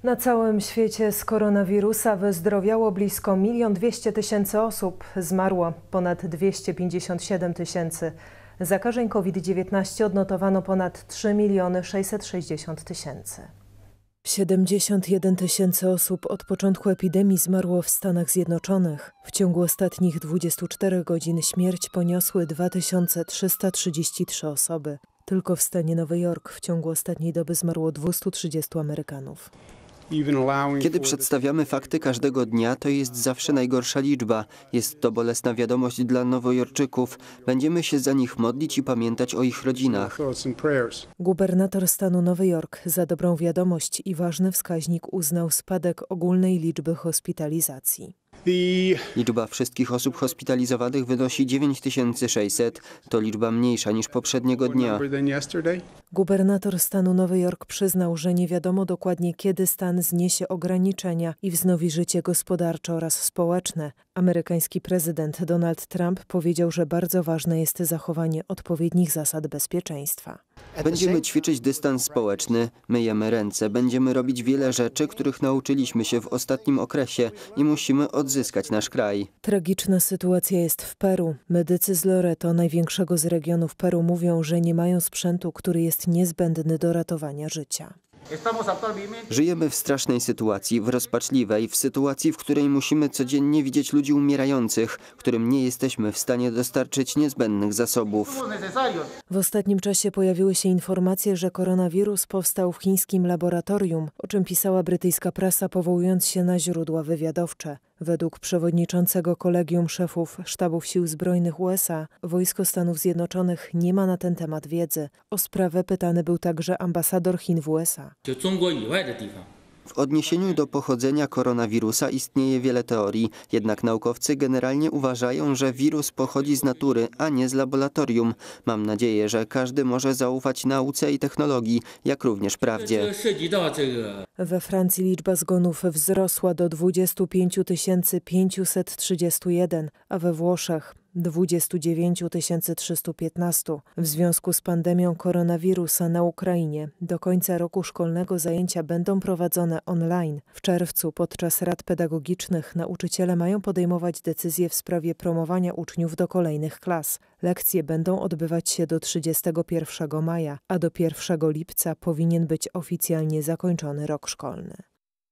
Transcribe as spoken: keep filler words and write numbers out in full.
Na całym świecie z koronawirusa wyzdrowiało blisko milion dwieście tysięcy osób, zmarło ponad dwieście pięćdziesiąt siedem tysięcy. Zakażeń COVID dziewiętnaście odnotowano ponad trzy miliony sześćset sześćdziesiąt tysięcy. siedemdziesiąt jeden tysięcy osób od początku epidemii zmarło w Stanach Zjednoczonych. W ciągu ostatnich dwudziestu czterech godzin śmierć poniosły dwa tysiące trzysta trzydzieści trzy osoby. Tylko w stanie Nowy Jork w ciągu ostatniej doby zmarło dwieście trzydzieści Amerykanów. Kiedy przedstawiamy fakty każdego dnia, to jest zawsze najgorsza liczba. Jest to bolesna wiadomość dla Nowojorczyków. Będziemy się za nich modlić i pamiętać o ich rodzinach. Gubernator stanu Nowy Jork za dobrą wiadomość i ważny wskaźnik uznał spadek ogólnej liczby hospitalizacji. Liczba wszystkich osób hospitalizowanych wynosi dziewięć tysięcy sześćset. To liczba mniejsza niż poprzedniego dnia. Gubernator stanu Nowy Jork przyznał, że nie wiadomo dokładnie, kiedy stan zniesie ograniczenia i wznowi życie gospodarcze oraz społeczne. Amerykański prezydent Donald Trump powiedział, że bardzo ważne jest zachowanie odpowiednich zasad bezpieczeństwa. Będziemy ćwiczyć dystans społeczny, myjemy ręce, będziemy robić wiele rzeczy, których nauczyliśmy się w ostatnim okresie i musimy odzyskać nasz kraj. Tragiczna sytuacja jest w Peru. Medycy z Loreto, największego z regionów Peru, mówią, że nie mają sprzętu, który jest niezbędny do ratowania życia. Żyjemy w strasznej sytuacji, w rozpaczliwej, w sytuacji, w której musimy codziennie widzieć ludzi umierających, którym nie jesteśmy w stanie dostarczyć niezbędnych zasobów. W ostatnim czasie pojawiły się informacje, że koronawirus powstał w chińskim laboratorium, o czym pisała brytyjska prasa, powołując się na źródła wywiadowcze. Według przewodniczącego Kolegium Szefów Sztabów Sił Zbrojnych U S A wojsko Stanów Zjednoczonych nie ma na ten temat wiedzy. O sprawę pytany był także ambasador Chin w U S A. W odniesieniu do pochodzenia koronawirusa istnieje wiele teorii, jednak naukowcy generalnie uważają, że wirus pochodzi z natury, a nie z laboratorium. Mam nadzieję, że każdy może zaufać nauce i technologii, jak również prawdzie. We Francji liczba zgonów wzrosła do dwudziestu pięciu tysięcy pięciuset trzydziestu jeden, a we Włoszech dwudziestu dziewięciu tysięcy trzystu piętnastu. W związku z pandemią koronawirusa na Ukrainie do końca roku szkolnego zajęcia będą prowadzone online. W czerwcu podczas rad pedagogicznych nauczyciele mają podejmować decyzje w sprawie promowania uczniów do kolejnych klas. Lekcje będą odbywać się do trzydziestego pierwszego maja, a do pierwszego lipca powinien być oficjalnie zakończony rok szkolny.